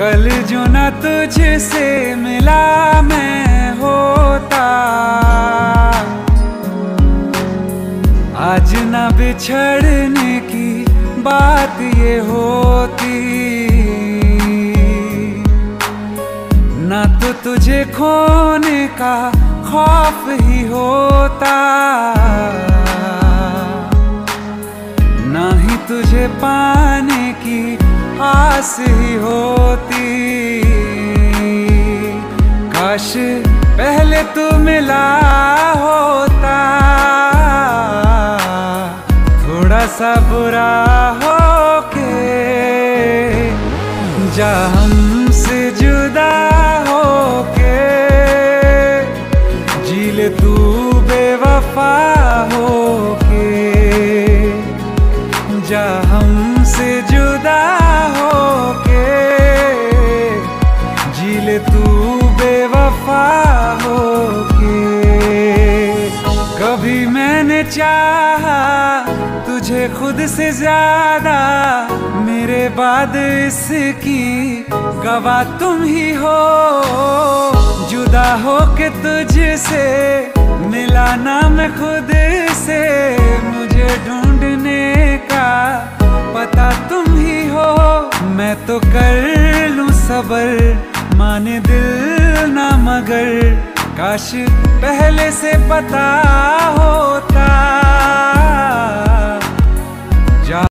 कल जो ना तुझसे मिला मैं होता, आज ना बिछड़ने की बात ये होती, ना तो तुझे खोने का खौफ ही होता, ना ही तुझे पाने की आस ही होती। काश पहले तू मिला होता, थोड़ा सा बुरा होके जा हमसे जुदा होके, जी ले तू बेवफा होके, जा हमसे जुदा होके, जी ले तू बेवफा होके। कभी मैंने चाहा तुझे खुद से ज्यादा, मेरे बाद इसकी गवाह तुम ही हो। जुदा हो के तुझसे मिला ना मैं खुद से, मुझे ढूंढने का पता तुम ही हो। मैं तो कर लूं सबर माने दिल ना मगर, काश पहले से पता होता।